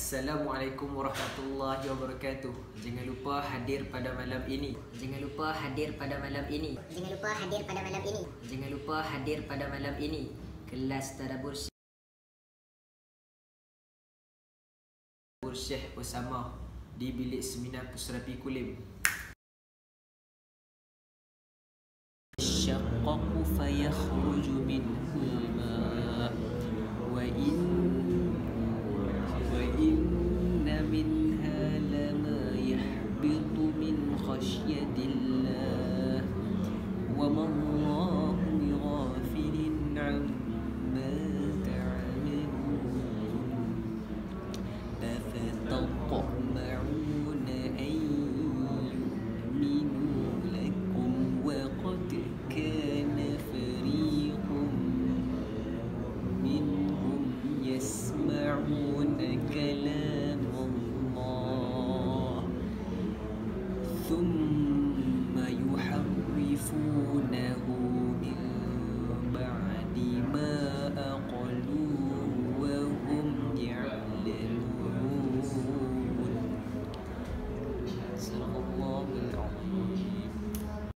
Assalamualaikum warahmatullahi wabarakatuh. Jangan lupa hadir pada malam ini. Jangan lupa hadir pada malam ini. Jangan lupa hadir pada malam ini. Jangan lupa hadir pada malam ini. Kelas Tadabbur Syekh Osama di bilik seminar Pusrapi Kulim. Syaqqaqu fayakhruju minhul ma' wa inna minha lama yahbitu min khashyatillah wa ma Allahu bighafilin 'amma ta'malun afatatma'una an yu'minu lakum wa qad kana fariqun minhum yasma'una kalam Allah thumma